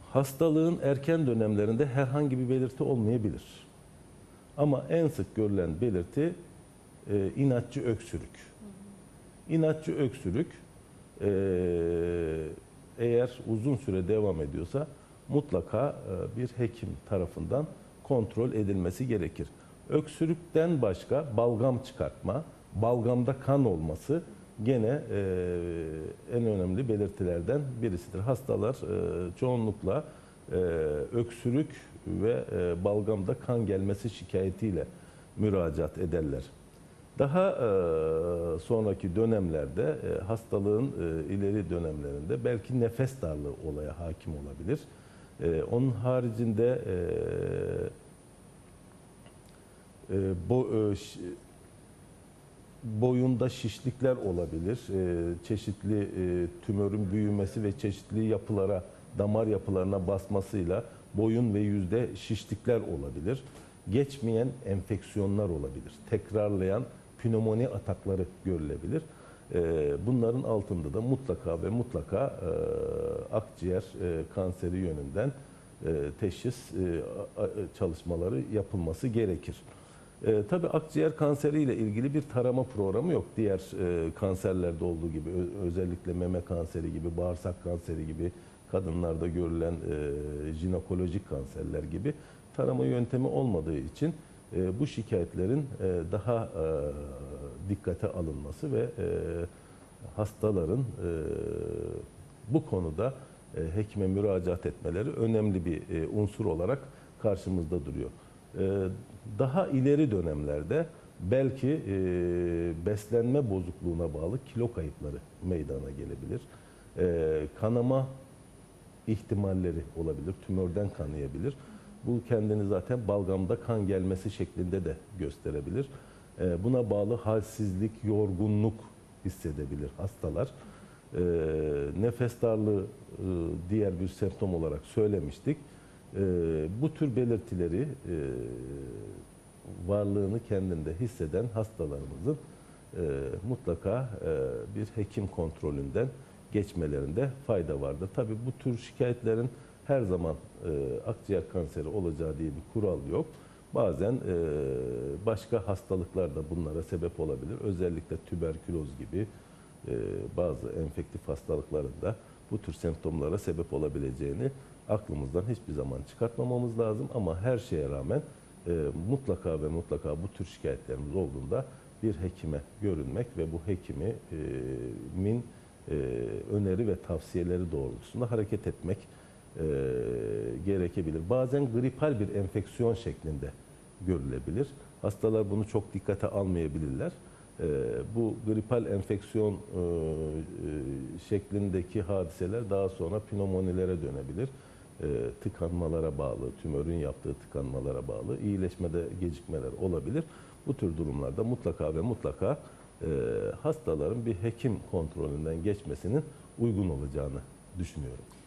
Hastalığın erken dönemlerinde herhangi bir belirti olmayabilir. Ama en sık görülen belirti inatçı öksürük. İnatçı öksürük eğer uzun süre devam ediyorsa mutlaka bir hekim tarafından kontrol edilmesi gerekir. Öksürükten başka balgam çıkartma, balgamda kan olması gene en önemli belirtilerden birisidir. Hastalar çoğunlukla öksürük ve balgamda kan gelmesi şikayetiyle müracaat ederler. Daha sonraki dönemlerde hastalığın ileri dönemlerinde belki nefes darlığı olaya hakim olabilir. Onun haricinde boyunda şişlikler olabilir. Çeşitli tümörün büyümesi ve çeşitli yapılara, damar yapılarına basmasıyla boyun ve yüzde şişlikler olabilir. Geçmeyen enfeksiyonlar olabilir. Tekrarlayan pnömoni atakları görülebilir. Bunların altında da mutlaka ve mutlaka akciğer kanseri yönünden teşhis çalışmaları yapılması gerekir. Tabii akciğer kanseri ile ilgili bir tarama programı yok. Diğer kanserlerde olduğu gibi, özellikle meme kanseri gibi, bağırsak kanseri gibi, kadınlarda görülen jinekolojik kanserler gibi tarama yöntemi olmadığı için bu şikayetlerin daha dikkate alınması ve hastaların bu konuda hekime müracaat etmeleri önemli bir unsur olarak karşımızda duruyor. Daha ileri dönemlerde belki beslenme bozukluğuna bağlı kilo kayıpları meydana gelebilir. Kanama ihtimalleri olabilir, tümörden kanayabilir. Bu kendini zaten balgamda kan gelmesi şeklinde de gösterebilir. Buna bağlı halsizlik, yorgunluk hissedebilir hastalar. Nefes darlığı diğer bir semptom olarak söylemiştik. Bu tür belirtileri varlığını kendinde hisseden hastalarımızın mutlaka bir hekim kontrolünden geçmelerinde fayda vardır. Tabii bu tür şikayetlerin her zaman akciğer kanseri olacağı diye bir kural yok. Bazen başka hastalıklar da bunlara sebep olabilir. Özellikle tüberküloz gibi bazı enfektif hastalıkların da bu tür semptomlara sebep olabileceğini aklımızdan hiçbir zaman çıkartmamamız lazım. Ama her şeye rağmen mutlaka ve mutlaka bu tür şikayetlerimiz olduğunda bir hekime görünmek ve bu hekimin öneri ve tavsiyeleri doğrultusunda hareket etmek gerekebilir. Bazen gripal bir enfeksiyon şeklinde görülebilir. Hastalar bunu çok dikkate almayabilirler. Bu gripal enfeksiyon şeklindeki hadiseler daha sonra pnömonilere dönebilir. Tıkanmalara bağlı, tümörün yaptığı tıkanmalara bağlı iyileşmede gecikmeler olabilir. Bu tür durumlarda mutlaka ve mutlaka hastaların bir hekim kontrolünden geçmesinin uygun olacağını düşünüyorum.